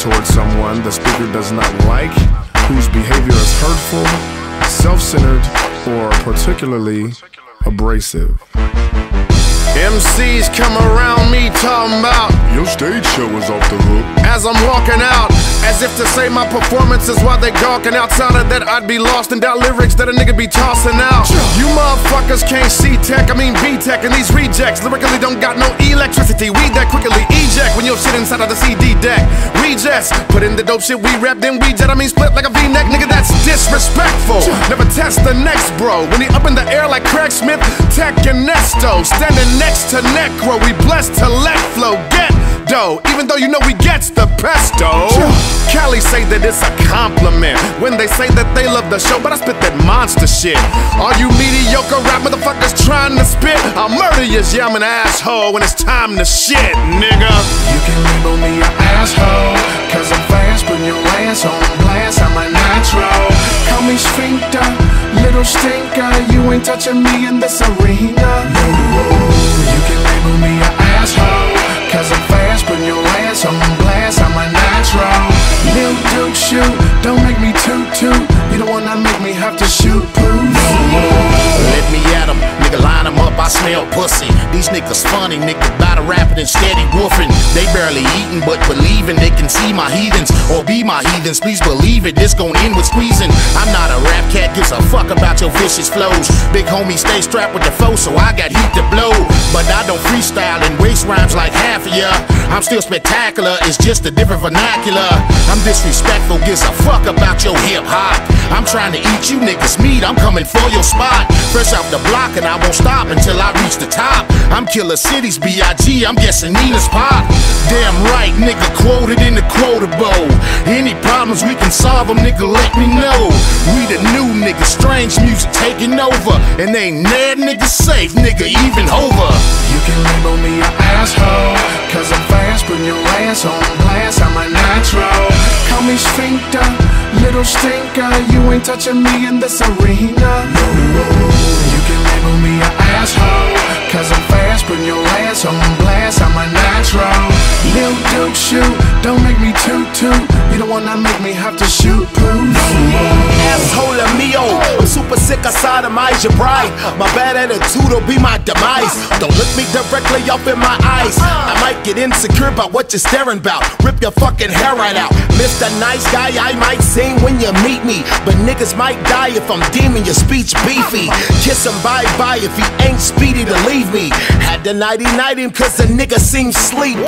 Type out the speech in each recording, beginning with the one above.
towards someone the speaker does not like, whose behavior is hurtful, self-centered, or particularly abrasive. MCs come around me talking about your stage show is off the hook. As I'm walking out, as if to say my performance is why they gawking. Outside of that, I'd be lost in doubt lyrics that a nigga be tossing out. You motherfuckers can't see tech, I mean B-tech, and these rejects lyrically don't got no electricity. We that quickly eject when your shit inside of the CD deck. We just put in the dope shit we rap, then we jet. I mean split like a V-neck, nigga, that's disrespectful. Never test the next bro when he up in the air like Craig Smith, Tech and Nesto, standing next to Necro. We blessed to let flow get dough, even though you know we gets the pesto. Cali say that it's a compliment when they say that they love the show, but I spit that monster shit. All you mediocre rap motherfuckers trying to spit, I'll murder you, yeah, I'm an asshole when it's time to shit, nigga. You can label me an asshole, cause I'm fast, putting your ass on blast, I'm a nitro. Call me sphincter, little stinker, you ain't touching me in this arena. You can label me an asshole, cause I'm fast, putting your ass on blast, I'm a nitro. Lil Duke shoot, don't make me toot. You don't wanna make me have to shoot poo. Let me at 'em, nigga, line 'em up, I smell pussy. These niggas funny, nigga, battle rapping and steady woofing. They barely eating, but believing they can see my heathens, or be my heathens, please believe it, this gon' end with squeezing. I'm not a rap cat, gives a fuck about your vicious flows. Big homie stay strapped with the foe, so I got heat to blow. But I don't freestyle and waste rhymes like half of ya. I'm still spectacular, it's just a different vernacular. I'm disrespectful, gives a fuck about your hip hop. I'm trying to eat you niggas meat, I'm coming for your spot. Fresh off the block and I won't stop until I reach the top. I'm Killer City's B.I.G., I'm guessing Nina's pop. Damn right, nigga, quoted in the quotable. Any problems we can solve them, nigga, let me know. We the new niggas, strange music taking over. And ain't mad niggas safe, nigga, even over. You can label me an asshole, cause I'm fast, putting your ass on blast, I'm a nitro. Call me sphincter, little stinker, you ain't touching me in this arena. You can label me an asshole, cause I'm fast, putting your ass on blast, I'm a nitro. Lil Duke shoot, don't make me toot. You don't wanna make me have to shoot poo. Asshole Mio, I'm super sick of sodomize your bride. My bad attitude'll be my demise. Don't look me directly up in my eyes, I might get insecure about what you're staring about. Rip your fucking hair right out. Mr. Nice Guy, I might sing when you meet me, but niggas might die if I'm deeming your speech beefy. Kiss him bye-bye if he ain't speedy to leave me. Had to nighty-night him cause the nigga seems sleepy.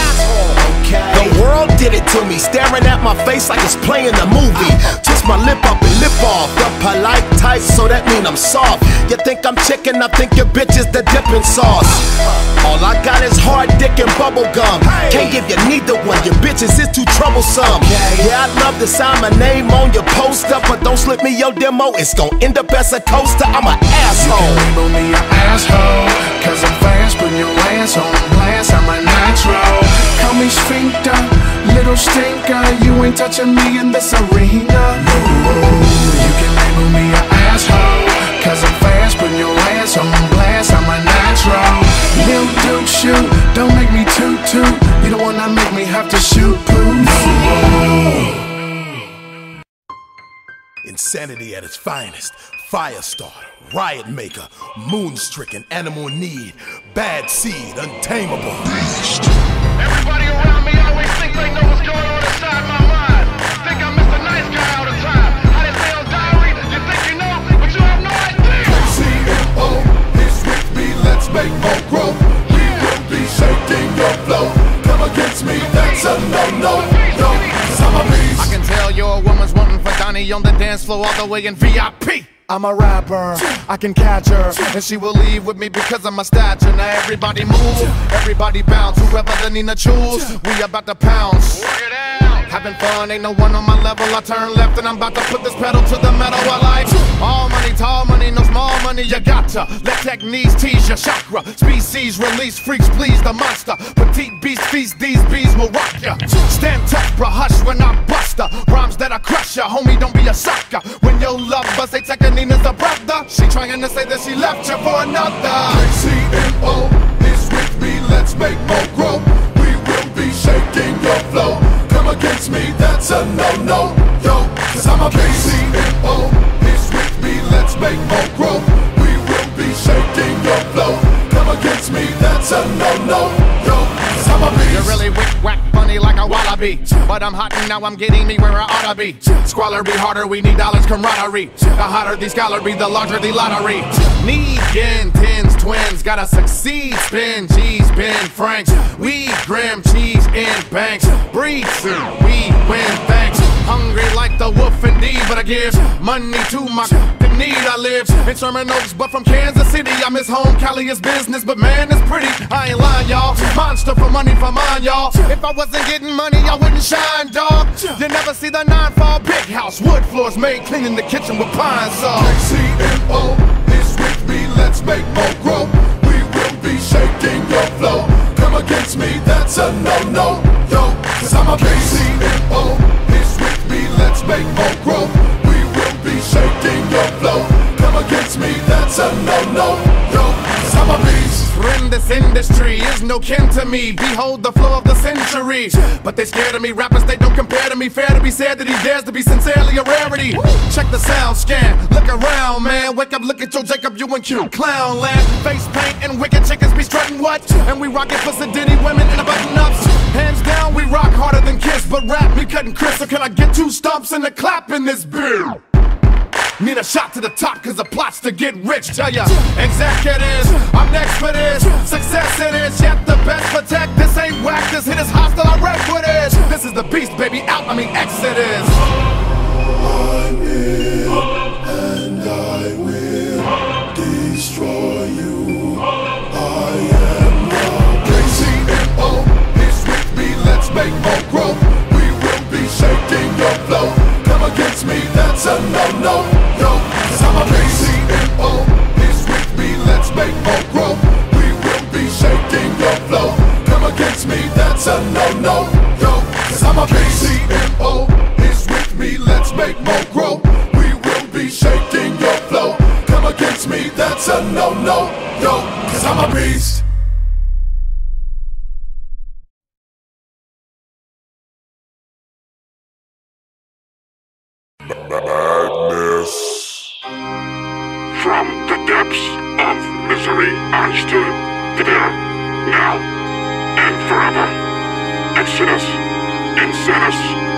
The world did it to me, staring at my face like it's playing a movie. Twist my lip up and lip off, the polite type, so that mean I'm soft. You think I'm chicken, I think your bitch is the dipping sauce. All I got is hard dick and bubble gum. Can't give you neither one, your bitches is too troublesome. Yeah, I'd love to sign my name on your poster, but don't slip me your demo, it's gon' end up as a coaster. I'm an asshole. You can label me an asshole, cause I'm fast, putting your ass on blast, I'm a nitro. Call me sphincter, little stinker, you ain't touching me in this arena. You can label me an asshole, cause I'm fast, putting your ass on blast, I'm a nitro. Lil Duke shoot, don't make me toot. You don't wanna make me have to shoot poo. Insanity at its finest. Firestarter, riot maker, moon-stricken, animal need, bad seed, untamable beast. Everybody around me always think they know what's going on inside my mind. Think I'm Mr. Nice Guy all the time. I didn't say on diary, you think you know, but you have no idea. KCMO is with me, let's make more growth. We will be shaking your flow. Come against me, that's a no-no. No, cause I'm a beast. I can tell your woman's wanting for Donnie on the dance floor all the way in VIP. I'm a rapper, I can catch her, and she will leave with me because of my stature. Now everybody move, everybody bounce, whoever the Nina choose, we about to pounce. Work it out. Having fun, ain't no one on my level. I turn left and I'm about to put this pedal to the metal. I like all money, tall money, no small money. You gotcha. Let techniques tease your chakra. Species release, freaks please the monster. Petite beast feast, these bees will rock ya. Stand tough, bruh, hush when I bust her. Rhymes that I crush ya, homie, don't be a sucker. When your love buzz, they take a Nina's a brother. She trying to say that she left you for another. KCMO is with me, let's make more growth. We will be shaking your flow. Come against me, a no-no, yo, cause I'm a beast. C-M-O is with me, let's make more growth. We will be shaking your flow. Come against me, that's a no-no, yo, cause I'm a beast. You're really wick-wack funny like a wallaby, but I'm hot and now I'm getting me where I oughta be. Squalor be harder, we need dollars camaraderie. The hotter the scholar be, the larger the lottery. Need yen, tens, twins, gotta succeed. Spin, cheese, Ben Franks. We grim cheese in banks. Breathe soon, we win thanks. Hungry like the wolf indeed, but I give money to my need. I live in Sherman Oaks, but from Kansas City. I miss home, Cali is business, but man, it's pretty. I ain't lying, y'all. Monster for money for mine, y'all. If I wasn't getting money, I wouldn't shine, dog. You never see the 9-fall big house. Wood floors made clean in the kitchen with pine saw. C-M-O is with me, let's make more growth. We will be shaking your flow. Come against me, that's a no-no, yo, cause I'm a beast. C-M-O is with me, let's make more growth. We will be shaking your flow. Come against me, that's a no-no, yo, cause I'm a beast. Friend, this industry is no kin to me. Behold the flow of the century. But they scared of me, rappers they don't compare to me. Fair to be said that he dares to be sincerely a rarity. Check the sound scan, look around, man. Wake up, look at your Jacob, you and Q. Clown land, face paint and wicked chickens be strutting what? And we rockin' pussy ditty women in the button-ups. Hands down, we rock harder than Kiss. But rap me cutting Chris, so can I get 2 stumps and a clap in this beer? Need a shot to the top cause the plot's to get rich. Tell ya, executives, I'm next for this. Success it is, yet the best protect. This ain't whack, this hit is hostile, I wreck with it. This is the beast, baby, out, I mean Exodus. I'm in, and I will destroy you. I am the C-M-O is with me, let's make more growth. We will be shaking your flow. Come against me, that's a no-no, yo, cause I'm a beast. C-M-O is with me, let's make more growth. We will be shaking your flow. Come against me, that's a no-no, yo, cause I'm a beast. C-M-O is with me, let's make more growth. We will be shaking your flow. Come against me, that's a no-no, yo, cause I'm a beast. Madness. From the depths of misery I stood there, now, and forever. Exodus, Insanus,